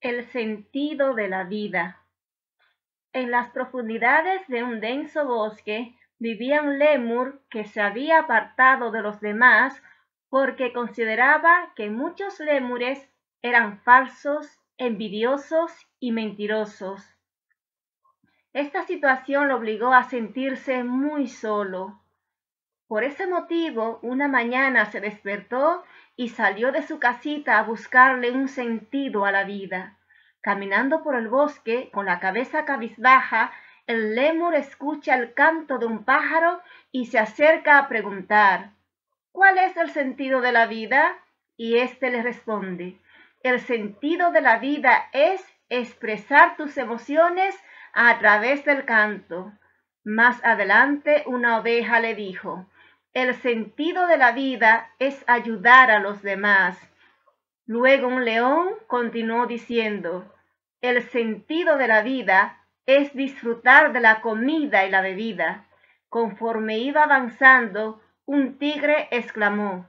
El sentido de la vida. En las profundidades de un denso bosque vivía un lémur que se había apartado de los demás porque consideraba que muchos lémures eran falsos, envidiosos y mentirosos. Esta situación lo obligó a sentirse muy solo. Por ese motivo, una mañana se despertó y salió de su casita a buscarle un sentido a la vida. Caminando por el bosque, con la cabeza cabizbaja, el lémur escucha el canto de un pájaro y se acerca a preguntar: ¿cuál es el sentido de la vida? Y éste le responde: el sentido de la vida es expresar tus emociones a través del canto. Más adelante, una oveja le dijo: el sentido de la vida es ayudar a los demás. Luego un león continuó diciendo: el sentido de la vida es disfrutar de la comida y la bebida. Conforme iba avanzando, un tigre exclamó: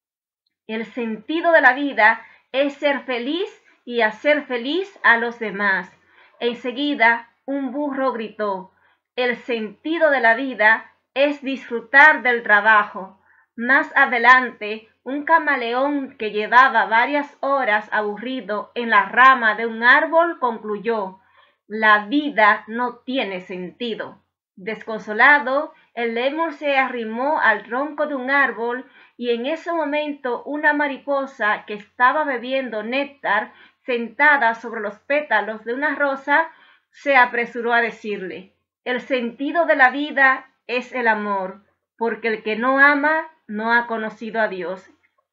el sentido de la vida es ser feliz y hacer feliz a los demás. Enseguida, un burro gritó: el sentido de la vida es disfrutar del trabajo. Más adelante, un camaleón que llevaba varias horas aburrido en la rama de un árbol concluyó: la vida no tiene sentido. Desconsolado, el lémur se arrimó al tronco de un árbol y en ese momento una mariposa que estaba bebiendo néctar sentada sobre los pétalos de una rosa se apresuró a decirle: el sentido de la vida es el amor, porque el que no ama no ha conocido a Dios.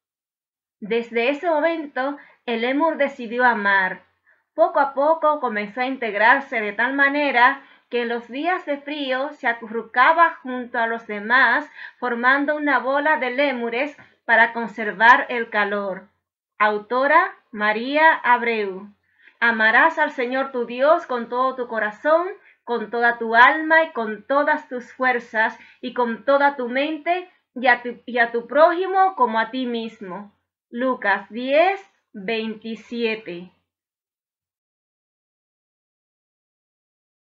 Desde ese momento, el lémur decidió amar. Poco a poco comenzó a integrarse de tal manera que en los días de frío se acurrucaba junto a los demás, formando una bola de lémures para conservar el calor. Autora María Abreu. Amarás al Señor tu Dios con todo tu corazón, con toda tu alma y con todas tus fuerzas y con toda tu mente, y a tu prójimo como a ti mismo. Lucas 10:27.